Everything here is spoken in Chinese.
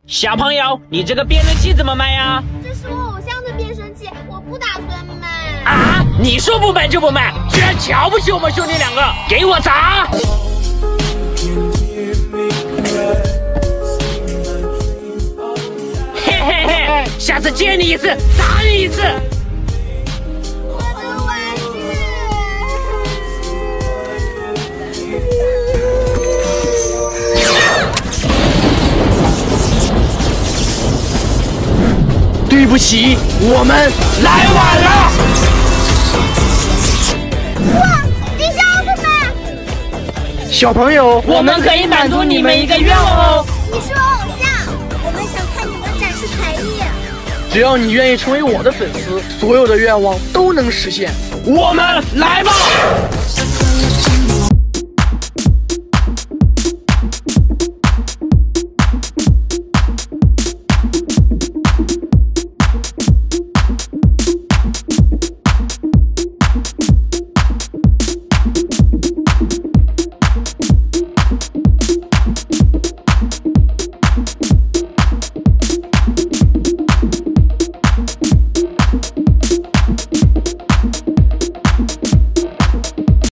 小朋友，你这个变声器怎么卖呀？ 这是我偶像的变声器，我不打算卖。 啊！你说不卖就不卖，居然瞧不起我们兄弟两个，给我砸！嘿嘿嘿，下次见你一次，砸你一次。 我的玩具。 对不起，我们来晚了。 哇，地下奥特曼！ 小朋友， 我们可以满足你们一个愿望哦。 你是我偶像，我们想看你们展示才艺。 只要你愿意成为我的粉丝，所有的愿望都能实现。我们来吧！